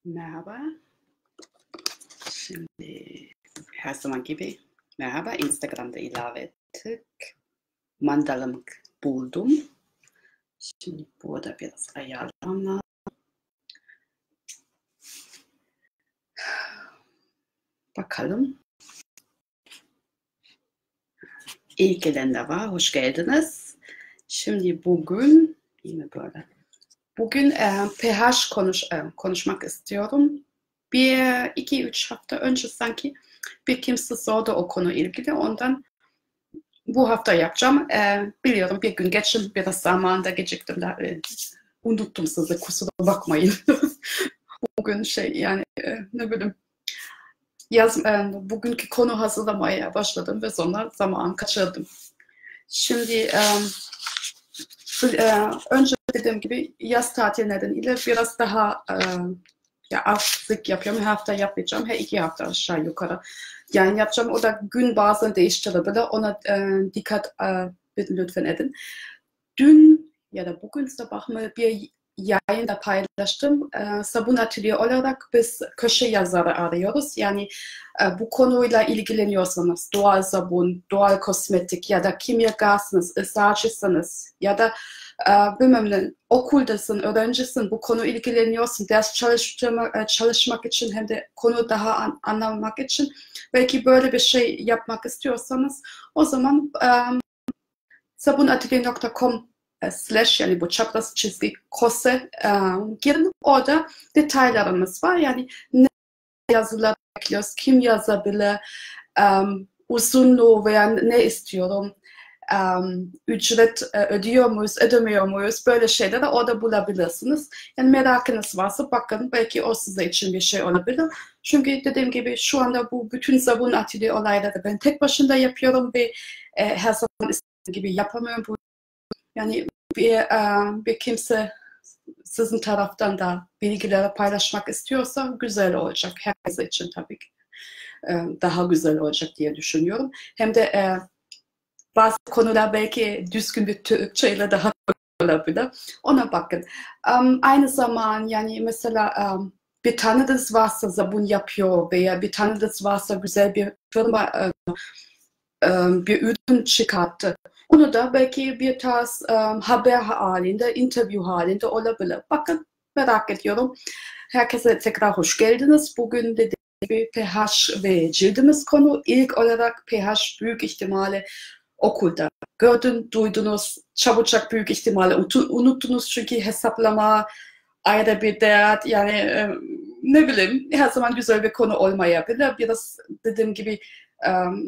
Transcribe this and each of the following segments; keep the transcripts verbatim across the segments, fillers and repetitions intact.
Merhaba. Şimdi her zaman gibi merhaba. Instagram'da ilave ettik. Mandalamı buldum. Şimdi burada biraz ayarlamam lazım. Bakalım. İyi gelenler var. Hoş geldiniz. Şimdi bugün yine böyle. Bugün e, pH konuş, e, konuşmak istiyorum. Bir, iki, üç hafta önce sanki bir kimse sordu o konu ilgili. Ondan bu hafta yapacağım. E, biliyorum bir gün geçin, biraz zamanda geciktim. Da, e, unuttum sizi, kusura bakmayın. Bugün şey yani e, ne bileyim yaz, e, bugünkü konu hazırlamaya başladım ve sonra zaman kaçırdım. Şimdi e, e, önce dediğim gibi yaz tatili nedeniyle biraz daha e, ya artık yapıyorum. Her hafta yapmayacağım. Her iki hafta aşağı yukarı. Yani yapacağım. O da gün bazen değiştirebilir. Ona e, dikkat e, lütfen edin. Dün ya da bugün sabah mı bir yayında paylaştım. E, sabun atölye olarak biz köşe yazarı arıyoruz. Yani e, bu konuyla ilgileniyorsanız doğal sabun, doğal kosmetik ya da kimyagersiniz, ısrarcısınız ya da e, bilmem ne, okuldasın, öğrencisin, bu konu ilgileniyorsun, ders çalışmak, çalışmak için hem de konu daha an, anlamak için belki böyle bir şey yapmak istiyorsanız o zaman e, sabunatölye nokta com slash yani bu çapraz çizgi kose e, girin. Orada detaylarımız var. Yani ne yazılar bekliyoruz, kim yazabilir, um, uzunluğu veya ne istiyorum, um, ücret e, ödüyor muyuz, ödemiyor muyuz, böyle şeyleri orada bulabilirsiniz. Yani merakınız varsa bakın, belki o size için bir şey olabilir. Çünkü dediğim gibi şu anda bu bütün sabun atölye olayları ben tek başına yapıyorum ve e, her zaman istediğim gibi yapamıyorum. Bu, yani bir, e, bir kimse sizin taraftan da bilgileri paylaşmak istiyorsa güzel olacak. Herkes için tabii ki daha güzel olacak diye düşünüyorum. Hem de e, bazı konular belki düzgün bir Türkçeyle daha olabilir. Ona bakın. Um, aynı zaman yani mesela um, bir tanıdığınız varsa sabun yapıyor veya bir tanıdığınız varsa güzel bir firma e, e, bir ürün çıkarttı. Onu da belki bir tarz um, haber halinde, interview halinde olabilir. Bakın, merak ediyorum. Herkese tekrar hoş geldiniz. Bugün dediğim gibi pH ve cildimiz konu. İlk olarak pH büyük ihtimalle okulda gördün, duydunuz. Çabucak büyük ihtimalle unuttunuz çünkü hesaplama ayrı bir dert. Yani e, ne bileyim her zaman güzel bir konu olmayabilir. Biraz dediğim gibi um,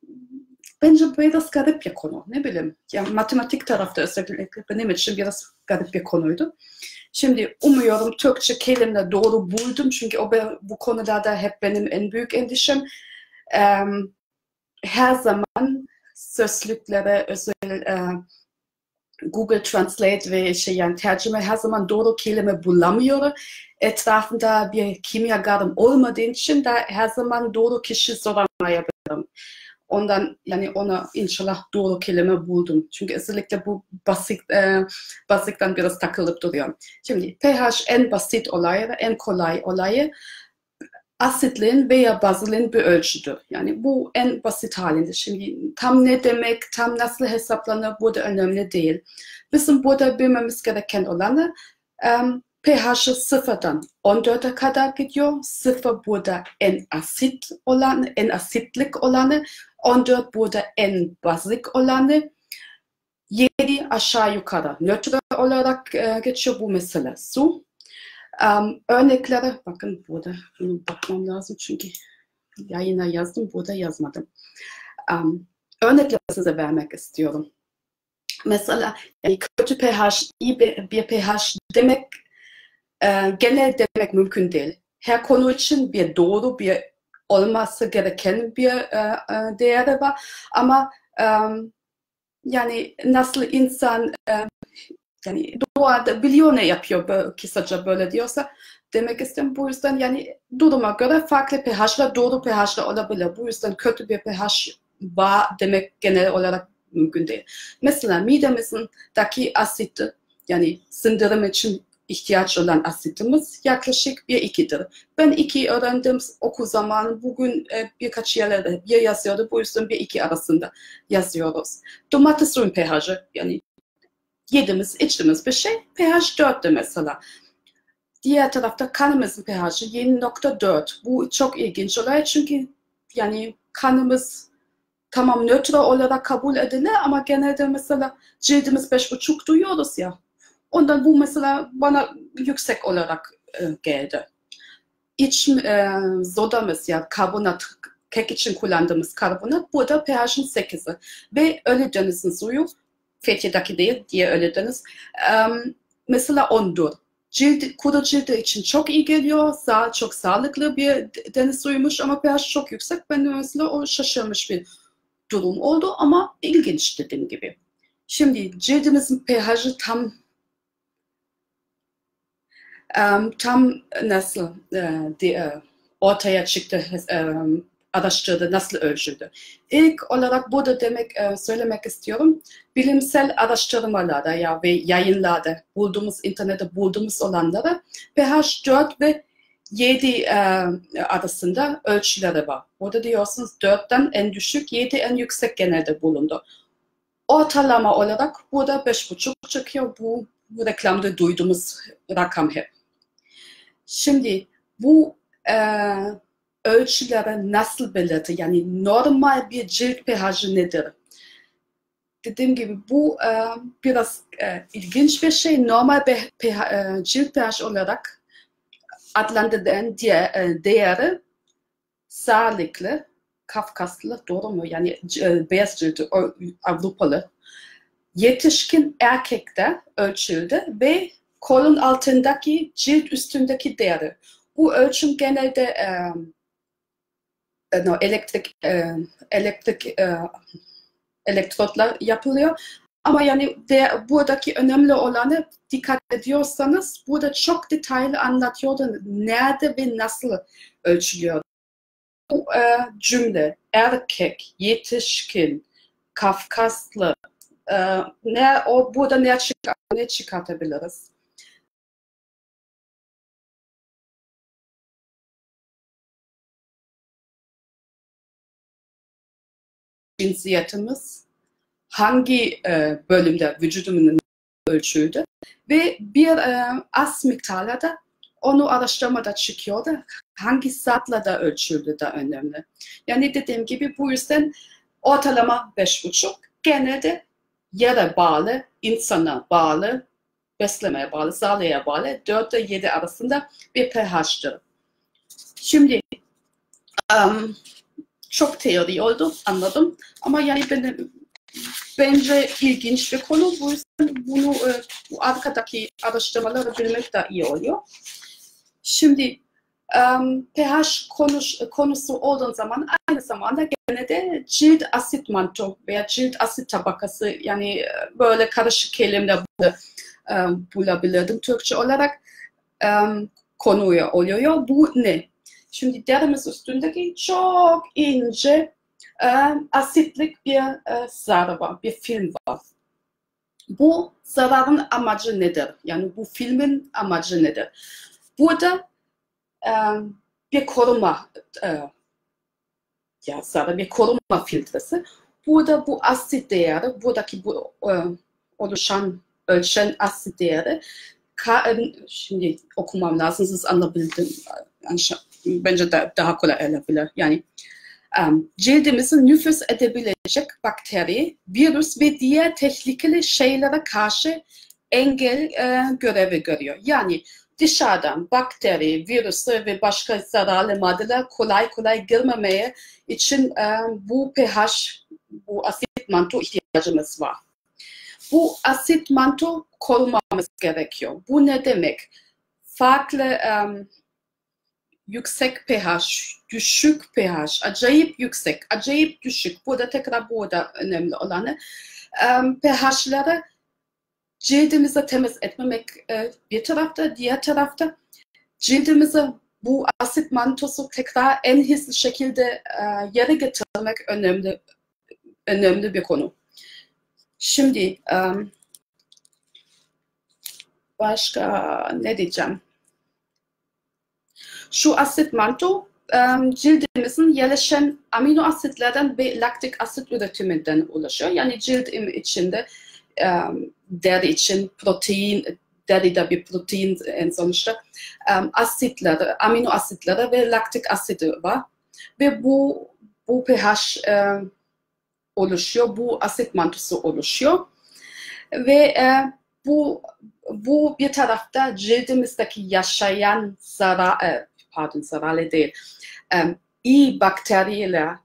bence biraz garip bir konu. Ne bileyim. Yani matematik tarafta özellikle benim için biraz garip bir konuydu. Şimdi umuyorum Türkçe kelimeleri doğru buldum. Çünkü o, bu konularda hep benim en büyük endişem. Ee, her zaman sözlüklere özel e, Google Translate ve şey yani tercüme her zaman doğru kelime bulamıyor. Etrafında bir kimyagerim olmadığı için de her zaman doğru kişi soramayabilirim. Ondan yani ona inşallah doğru kelime buldum. Çünkü özellikle bu basit e, basitten biraz takılıp duruyorum. Şimdi pH en basit olayı, en kolay olayı asitliğin veya bazılığın bir ölçüdür. Yani bu en basit halinde. Şimdi tam ne demek, tam nasıl hesaplanır burada önemli değil. Bizim burada bilmemiz gereken olanı um, pH'ı sıfırdan on dörde kadar gidiyor. Sıfır burada en asit olanı, en asitlik olanı. on dört burada en bazik olanı. yedi aşağı yukarı nötr olarak e, geçiyor bu mesele su. Um, örneklere bakın burada bunu bakmam lazım çünkü yayına yazdım burada yazmadım. Um, örnekleri size vermek istiyorum. Mesela yani kötü pH, iyi bir, bir pH demek e, genel demek mümkün değil. Her konu için bir doğru bir olması gereken bir e, e, değeri var ama e, yani nasıl insan e, yani doğada biliyor ne yapıyor böyle, kısaca böyle diyorsa demek istedim. Bu yüzden yani duruma göre farklı pH'ler doğru pH'ler olabilir. Bu yüzden kötü bir pH var demek genel olarak mümkün değil. Mesela midemizdeki asiti yani sindirim için ihtiyaç olan asitimiz yaklaşık bir ikidir. Ben iki öğrendim okul zamanı. Bugün e, birkaç yerlerde bir yazıyordu. Bu yüzden bir iki arasında yazıyoruz. Domates suyun pH'i, yani yediğimiz, içtiğimiz bir şey pH dörttü mesela. Diğer tarafta kanımızın pH'i yedi nokta dört. Bu çok ilginç olay çünkü yani kanımız tamam nötr olarak kabul edilir ama genelde mesela cildimiz beş buçuk duyuyoruz ya. Ondan bu mesela bana yüksek olarak e, geldi. İç e, sodamız ya karbonat, kek için kullandığımız karbonat burada pH'in sekizi. Ve ölü denizin suyu, Fethiye'deki değil diye ölü deniz, e, mesela ondur. Cilt, kuru cildi için çok iyi geliyor. Sağ, çok sağlıklı bir deniz suyumuş ama pH çok yüksek. Ben de mesela o şaşırmış bir durum oldu ama ilginç dediğim gibi. Şimdi cildimizin pH'i tam um, tam nasıl uh, di, uh, ortaya çıktı, um, araştırdı, nasıl ölçüldü. İlk olarak burada demek uh, söylemek istiyorum. Bilimsel araştırmalarda ya ve yayınlarda bulduğumuz, internette bulduğumuz olanlara pH dört ve yedi e, arasında ölçüleri var. Burada diyorsunuz dörtten en düşük, yedi en yüksek genelde bulundu. Ortalama olarak burada beş buçuk çıkıyor. Bu, bu reklamda duyduğumuz rakam hep. Şimdi bu e, ölçüleri nasıl belirtir? Yani normal bir cilt pH'i nedir? Dediğim gibi bu e, biraz e, ilginç bir şey. Normal bir pH, e, cilt pH olarak adlandırılan diğer, değeri sağlıklı, Kafkaslı, doğru mu? Yani e, beyaz ciltli, Avrupalı, yetişkin erkekte ölçüldü ve kolun altındaki, cilt üstündeki değeri. Bu ölçüm genelde e, no, elektrik e, elektrik e, elektrotlar yapılıyor. Ama yani de, buradaki önemli olanı dikkat ediyorsanız burada çok detaylı anlatıyordu nerede ve nasıl ölçülüyor. Bu e, cümle erkek, yetişkin, Kafkaslı e, ne, o, burada ne, çıkart, ne çıkartabiliriz? Cinsiyetimiz hangi e, bölümde vücudumuzun ölçüldü ve bir e, az miktarda da onu araştırmada çıkıyordu. Hangi saatlerde ölçüldü de önemli. Yani dediğim gibi bu yüzden ortalama beş buçuk genelde yere bağlı, insana bağlı, beslemeye bağlı, sağlığa bağlı dört ile yedi arasında bir pH'tır. Şimdi um, çok teori oldu, anladım. Ama yani benim, bence ilginç bir konu. Bu yüzden bunu e, bu arkadaki araştırmaları bilmek de iyi oluyor. Şimdi um, pH konuş, konusu olduğu zaman aynı zamanda gene de cilt asit manto veya cilt asit tabakası, yani böyle karışık kelimde um, bulabilirdim Türkçe olarak um, konuya oluyor. Bu ne? Şimdi derimiz üstündeki çok ince e, asitlik bir e, zar var, bir film var. Bu zararın amacı nedir? Yani bu filmin amacı nedir? Burada e, bir koruma e, ya zarar, bir koruma filtresi. Burada bu asit değeri, buradaki bu e, oluşan, ölçen asit değeri, ka, şimdi okumam lazım, siz anlayabildim. Bence de daha kolay olabilir. Yani um, cildimizin nüfuz edebilecek bakteri, virüs ve diğer tehlikeli şeylere karşı engel e, görevi görüyor. Yani dışarıdan bakteri, virüs ve başka zararlı maddeler kolay kolay girmemeye için e, bu pH, bu asit manto ihtiyacımız var. Bu asit manto korumamız gerekiyor. Bu ne demek? Farklı um, yüksek pH, düşük pH, acayip yüksek, acayip düşük. Burada tekrar burada önemli olanı um, pH'ları cildimizi temiz etmemek e, bir tarafta, diğer tarafta cildimizi bu asit mantosu tekrar en hızlı şekilde e, yere getirmek önemli önemli bir konu. Şimdi um, Başka ne diyeceğim? Şu asit manto um, cildimizin yerleşen amino asitlerden ve laktik asit üretiminden oluşuyor. Yani cilt içinde um, deri için protein, deride bir protein en sonuçta um, asitleri, amino asitleri ve laktik asidi var. Ve bu bu pH um, oluşuyor, bu asit mantosu oluşuyor. Ve e, bu bu bir tarafta cildimizdeki yaşayan zarar, e, pardon zararlı değil, e, iyi bakteriler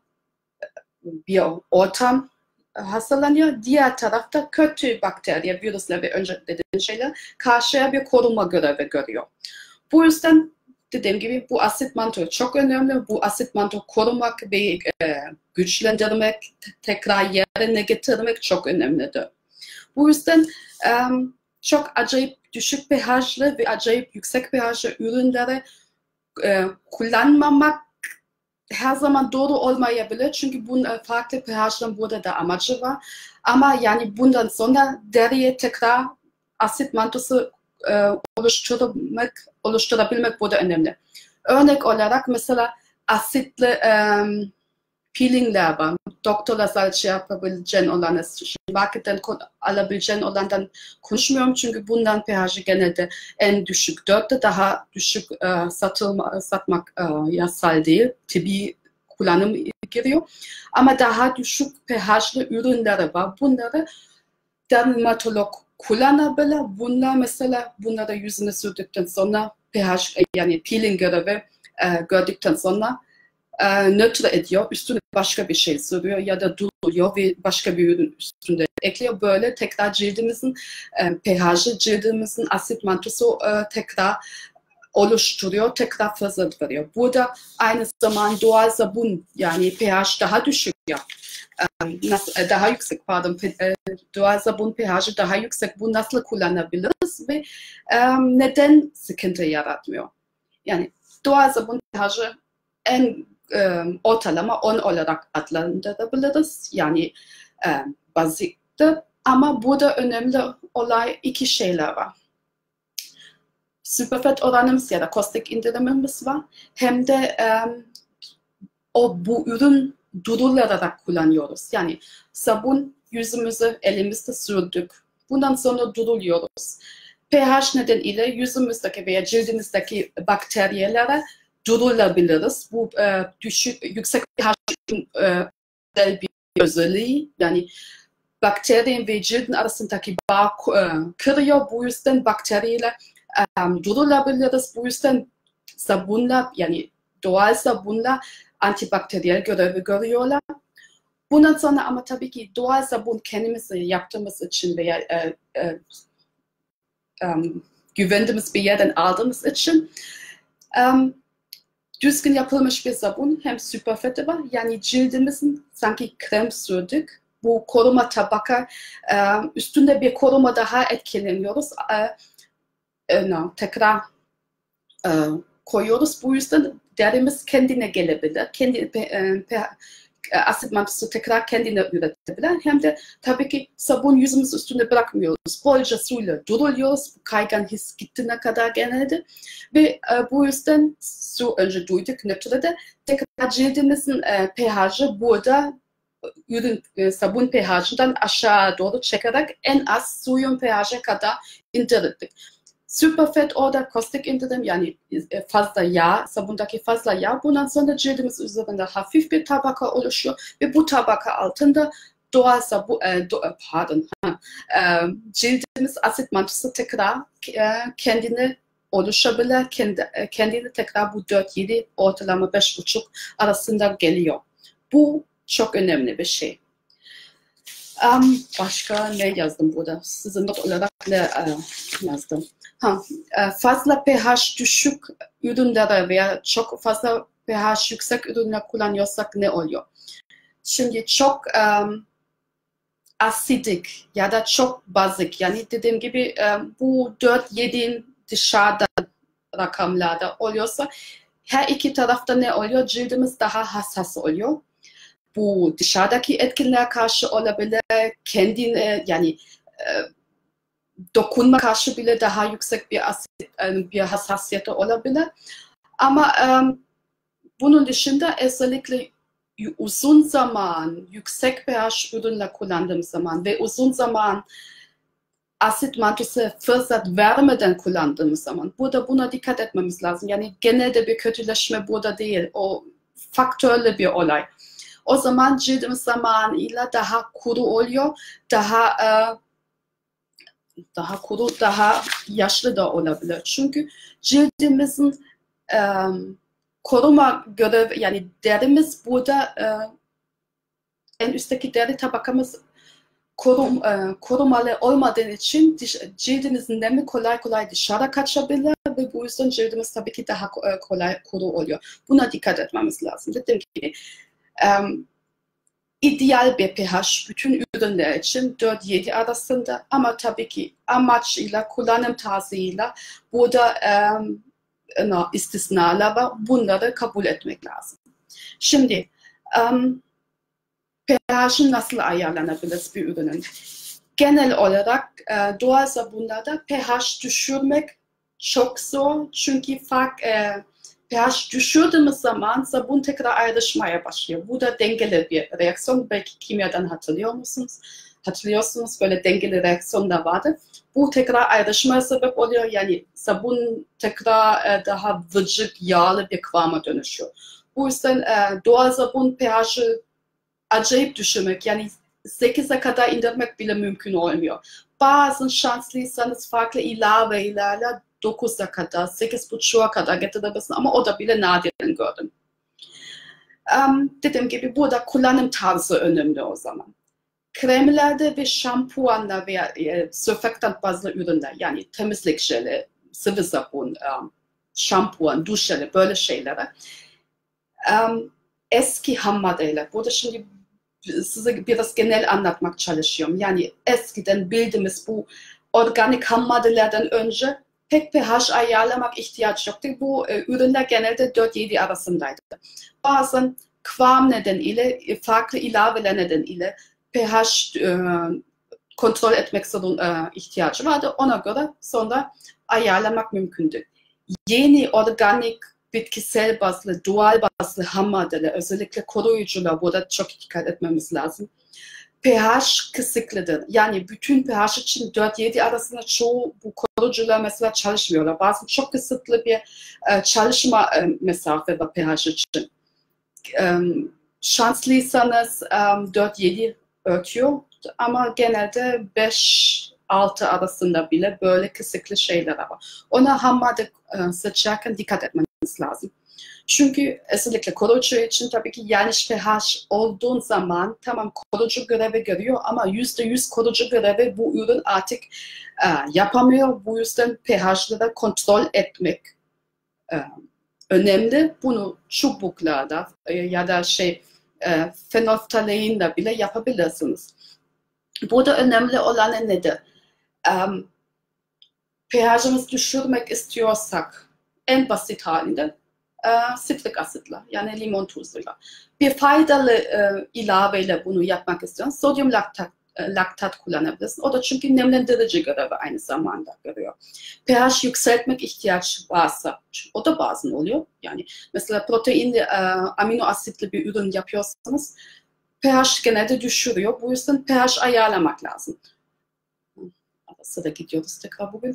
bir ortam hazırlanıyor. Diğer tarafta kötü bakteriler, virüsler ve önce dediğim şeyler karşıya bir koruma görevi görüyor. Bu yüzden dediğim gibi bu asit manto çok önemli. Bu asit manto korumak ve e, güçlendirmek, tekrar yerine getirmek çok önemlidir. Bu yüzden um, çok acayip düşük pH'lı ve acayip yüksek pH'lı ürünleri e, kullanmamak her zaman doğru olmayabilir. Çünkü bunun farklı pH'ların burada da amacı var. Ama yani bundan sonra deriye tekrar asit mantosu e, oluşturmak, oluşturabilmek burada önemli. Örnek olarak mesela asitli um, peelingler var. Doktorla sadece yapabileceğin olanı, marketten alabileceğin olandan konuşmuyorum çünkü bundan pH'i genelde en düşük dörtte daha düşük e, satılma, satmak e, yasal değil. Tıbbi kullanım giriyor. Ama daha düşük pH'li ürünleri var. Bunları dermatolog kullanabilir. Bunlar mesela bunları yüzüne sürdükten sonra pH yani peeling görevi e, gördükten sonra e, nötr ediyor, üstüne başka bir şey sürüyor ya da duruyor ve başka bir ürün üstünde ekliyor. Böyle tekrar cildimizin e, pH'i, cildimizin asit mantosu e, tekrar oluşturuyor, tekrar fırsat veriyor. Burada aynı zamanda doğal sabun yani pH daha düşük ya. Nasıl, daha yüksek pardon doğal sabun pH'i daha yüksek. Bu nasıl kullanabiliriz ve e, neden sıkıntı yaratmıyor? Yani doğal sabun pH'i en e, ortalama on olarak adlandırabiliriz. Yani e, basittir. Ama burada önemli olay iki şeyler var. Süperfet oranımız ya da kostik indirimimiz var. Hem de e, o bu ürün durularak kullanıyoruz. Yani sabun yüzümüzü elimizde sürdük. Bundan sonra duruluyoruz. pH nedeniyle yüzümüzdeki veya cildimizdeki bakteriyelere durulabiliriz. Bu e, düşük, yüksek pH'in e, bir özelliği. Yani bakterinin ve cildin arasındaki bağ e, kırıyor. Bu yüzden bakteriyle e, durulabiliriz. Bu yüzden sabunla yani doğal sabunla antibakteriyel görevi görüyorlar. Bundan sonra ama tabii ki doğal sabun kendimiz yaptığımız için veya e, e, um, güvendiğimiz bir yerden aldığımız için um, düzgün yapılmış bir sabun hem süperfeti var. Yani cildimizin sanki krem sürdük. Bu koruma tabaka um, üstünde bir koruma daha etkileniyoruz. Uh, no, tekrar uh, koyuyoruz. Bu yüzden derimiz kendine gelebilir. Kendi uh, asit mantosu tekrar kendine üretebilir. Hem de tabii ki sabun yüzümüz üstünde bırakmıyoruz. Bolca suyla duruluyoruz. Kaygan his gittiğine kadar genelde. Ve e, bu yüzden su önce duyduk nötrede tekrar cildimizin e, pH'i burada ürün e, sabun pH'inden aşağı doğru çekerek en az suyun pH'e kadar indirdik. Süperfet orada kostik indirim yani fazla yağ, sabundaki fazla yağ. Bundan sonra cildimiz üzerinde hafif bir tabaka oluşuyor ve bu tabaka altında doğal sabun, e, do, pardon, e, cildimiz asit mantosu tekrar e, kendine oluşabilir, kendi, kendine tekrar bu dört yedi ortalama beş buçuk arasında geliyor. Bu çok önemli bir şey. Um, başka ne yazdım burada? Sizin not olarak ne uh, yazdım? Ha, fazla pH düşük ürünlere veya çok fazla pH yüksek ürünler kullanıyorsak ne oluyor? Şimdi çok um, asidik ya da çok bazik yani dediğim gibi um, bu dört yedi dışarıda rakamlarda oluyorsa her iki tarafta ne oluyor? Cildimiz daha hassas oluyor. Bu dışarıdaki etkinliğe karşı olabilir, kendine yani dokunma karşı bile daha yüksek bir asit, bir hassasiyeti olabilir. Ama um, bunun dışında özellikle uzun zaman yüksek pH ürünler kullandığım zaman ve uzun zaman asit mantısı fırsat vermeden kullandığımız zaman burada buna dikkat etmemiz lazım. Yani genelde bir kötüleşme burada değil. O faktörlü bir olay. O zaman cildimiz zamanıyla daha kuru oluyor. Daha e, daha kuru, daha yaşlı da olabilir. Çünkü cildimizin e, koruma görevi, yani derimiz burada e, en üstteki deri tabakamız korum, e, korumalı olmadığı için cildimizin nemi kolay kolay dışarı kaçabilir ve bu yüzden cildimiz tabii ki daha kolay kuru oluyor. Buna dikkat etmemiz lazım. Dediğim gibi e, ideal bir pH bütün ürünler için dört yedi arasında, ama tabii ki amaçıyla, kullanım tarzıyla burada e, no, istisnalar var. Bunları kabul etmek lazım. Şimdi um, pH'in nasıl ayarlanabilir bir ürünün? Genel olarak e, doğal sabunlarda pH düşürmek çok zor. Çünkü fark, e, pH düşürdüğümüz zaman sabun tekrar ayrışmaya başlıyor. Bu da dengeli bir reaksiyon. Belki kimyadan hatırlıyor musunuz? Hatırlıyorsunuz, böyle dengeli reaksiyon da vardı. Bu tekrar ayrışmaya sebep oluyor. Yani sabun tekrar e, daha vıcık, yağlı bir kıvama dönüşüyor. Bu yüzden e, doğal sabun pH'i acayip düşürmek, yani sekize kadar indirmek bile mümkün olmuyor. Bazen şanslıysanız farklı ilavelerle dokuza kadar, sekiz buçuğa kadar getirebilirsin, ama o da bile nadiren gördüm. Um, dediğim gibi burada kullanım tarzı önemli o zaman. Kremlerde ve şampuanlar veya e, sürfaktant bazlı ürünler, yani temizlik jeli, sıvı sabun, um, şampuan, duş jeli, böyle şeylere um, eski ham maddeler. Burada şimdi size biraz genel anlatmak çalışıyorum. Yani eskiden bildiğimiz bu organik ham maddelerden önce pek pH ayarlamak ihtiyaç yoktu. Bu e, ürünler genelde dört yedi arasındaydı. Bazen kıvam nedeniyle, farklı ilaveler nedeniyle pH e, kontrol etmek zorun e, ihtiyacı vardı. Ona göre sonra ayarlamak mümkündü. Yeni organik bitkisel bazlı, doğal bazlı ham maddeler, özellikle koruyucular, burada çok dikkat etmemiz lazım. pH kısıtlıdır. Yani bütün pH için dört yedi arasında çoğu bu koruyucular mesela çalışmıyorlar. Bazen çok kısıtlı bir e, çalışma e, mesafe var pH için. E, şanslıysanız e, dört yedi örtüyor, ama genelde beş altı arasında bile böyle kısıtlı şeyler var. Ona ham madde e, seçerken dikkat etmeniz lazım. Çünkü özellikle koruyucu için tabii ki yanlış pH olduğun zaman tamam koruyucu görevi görüyor, ama yüzde yüz koruyucu görevi bu ürün artık e, yapamıyor. Bu yüzden pH'ları kontrol etmek e, önemli. Bunu çubuklarda e, ya da şey e, fenolftaleinle bile yapabilirsiniz. Burada önemli olan nedir? Um, pH'imizi düşürmek istiyorsak en basit halinde e, sitrik asitla, yani limon tuzuyla. Bir faydalı e, ilaveyle bunu yapmak istiyorsan sodyum laktat, e, laktat kullanabilirsin. O da çünkü nemlendirici görevi aynı zamanda görüyor. pH yükseltmek ihtiyaç varsa, o da bazen oluyor. Yani mesela proteinli, e, amino asitli bir ürün yapıyorsanız pH genelde düşürüyor. Bu yüzden pH ayarlamak lazım. Arası da gidiyoruz tekrar bugün.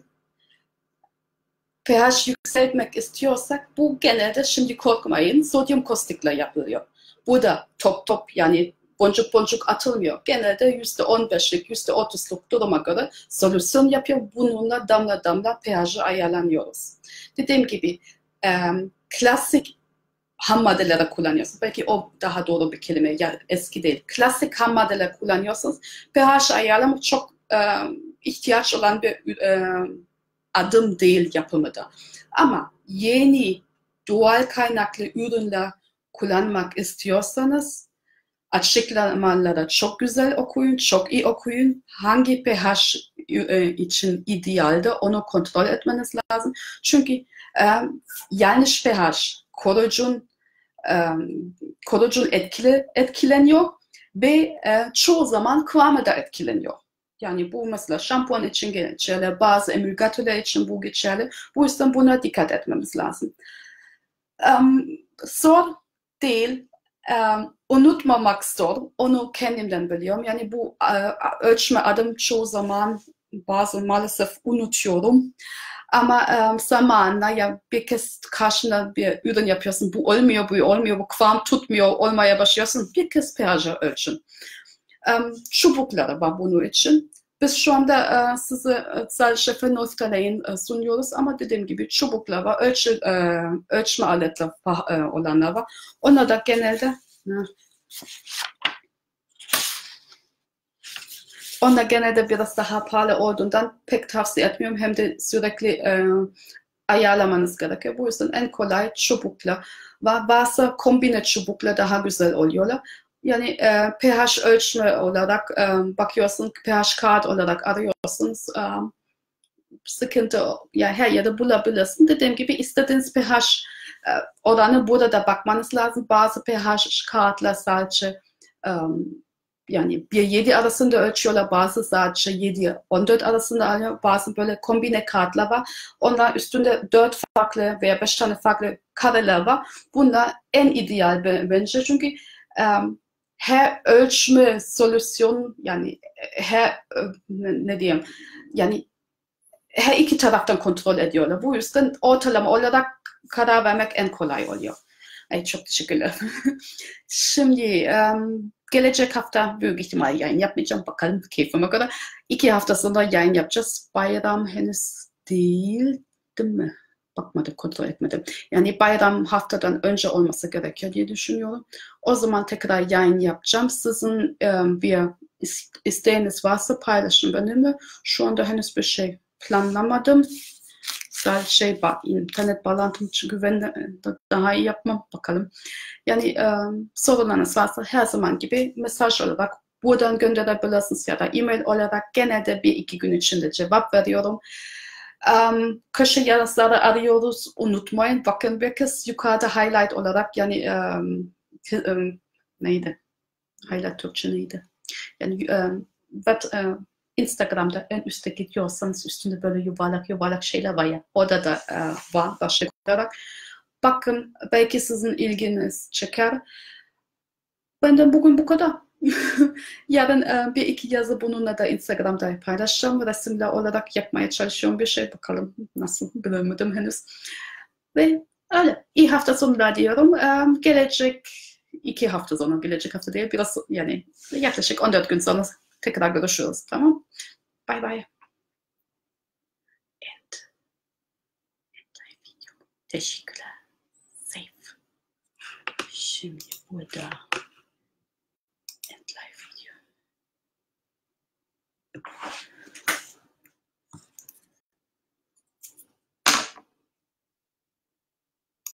pH yükseltmek istiyorsak bu genelde, şimdi korkmayın, sodyum kostikle yapılıyor. Bu da top top, yani boncuk boncuk atılmıyor. Genelde yüzde on beşlik, yüzde otuzluk duruma göre solüsyon yapıyor. Bununla damla damla pH'i ayarlanıyoruz. Dediğim gibi um, klasik ham maddeleri kullanıyorsunuz. Belki o daha doğru bir kelime, ya eski değil. Klasik ham maddeler kullanıyorsunuz. pH ayarlamak çok e, ihtiyaç olan bir e, adım değil yapımında. Ama yeni doğal kaynaklı ürünler kullanmak istiyorsanız açıklamaları çok güzel okuyun, çok iyi okuyun. Hangi pH e, için idealde onu kontrol etmeniz lazım. Çünkü e, yanlış pH koruyucun e, koruyucun etkili, etkileniyor ve e, çoğu zaman kıvamı da etkileniyor. Yani bu mesela şampuan için geçerli, bazı emülgatörler için bu geçerli. Bu yüzden buna dikkat etmemiz lazım. Um, zor değil. Um, unutmamak zor. Onu kendimden biliyorum. Yani bu uh, ölçme adım çoğu zaman bazı maalesef unutuyorum. Ama um, zamanla ya bir kez karşında bir ürün yapıyorsun. Bu olmuyor, bu olmuyor, bu kıvam tutmuyor, olmaya başlıyorsun. Bir kez pH ölçün. Um, çubukları var bunun için. Biz şu anda e, size sadece fenolftalein e, sunuyoruz ama dediğim gibi çubuklar var, ölçü, e, ölçme aletleri e, olanlar var. Onlar da genelde onlar genelde biraz daha pahalı olduğundan pek tavsiye etmiyorum. Hem de sürekli e, ayarlamanız gerekiyor. Bu yüzden en kolay çubuklar var. Varsa kombine çubuklar daha güzel oluyorlar. Yani e, pH ölçme olarak e, bakıyorsun, pH kağıt olarak arıyorsunuz. E, sıkıntı ya her yerde bulabilirsin. Dediğim gibi istediğiniz pH e, oranı burada da bakmanız lazım. Bazı pH kağıtlar sadece e, yani bir yedi arasında ölçüyorlar, bazı sadece yedi on dört arasında alıyor, bazı böyle kombine kartlar var. Onlar üstünde dört farklı veya beş tane farklı kareler var. Bunlar en ideal bence çünkü um, her ölçme solüsyon yani her ne, ne diyeyim yani her iki taraftan kontrol ediyorlar. Bu yüzden ortalama olarak karar vermek en kolay oluyor. Ay, çok teşekkürler. Şimdi um, gelecek hafta büyük ihtimal yayın yapmayacağım. Bakalım keyfime göre. İki hafta sonra yayın yapacağız. Bayram henüz değil, değil mi? Bakmadım, kontrol etmedim. Yani bayram haftadan önce olması gerekiyor diye düşünüyorum. O zaman tekrar yayın yapacağım. Sizin um, bir isteğiniz varsa paylaşın benimle. Şu anda henüz bir şey planlamadım. Sadece şey var, internet bağlantım için güvenli daha iyi yapmam bakalım. Yani e, sorularınız varsa her zaman gibi mesaj olarak buradan gönderebilirsiniz ya da e-mail olarak genelde bir iki gün içinde cevap veriyorum. Um, köşe yazıları arıyoruz, unutmayın. Bakın bir kez yukarıda highlight olarak yani um, um, neydi? Highlight Türkçe neydi? Yani um, web, um, Instagram'da en üstte gidiyorsanız üstünde böyle yuvarlak yuvarlak şeyler var ya. Orada da e, var başlık olarak. Bakın belki sizin ilginiz çeker. Benden bugün bu kadar. Yarın e, bir iki yazı bununla da Instagram'da paylaşacağım. Resimler olarak yapmaya çalışıyorum bir şey. Bakalım nasıl bilemedim henüz. Ve öyle. İyi hafta sonları diyorum. E, gelecek iki hafta sonra, gelecek hafta değil. Biraz yani yaklaşık on dört gün sonra tekrar görüşürüz. Tamam. Bye bye. End. End live video. Teşekkürler. Safe. Şimdi burada end live video.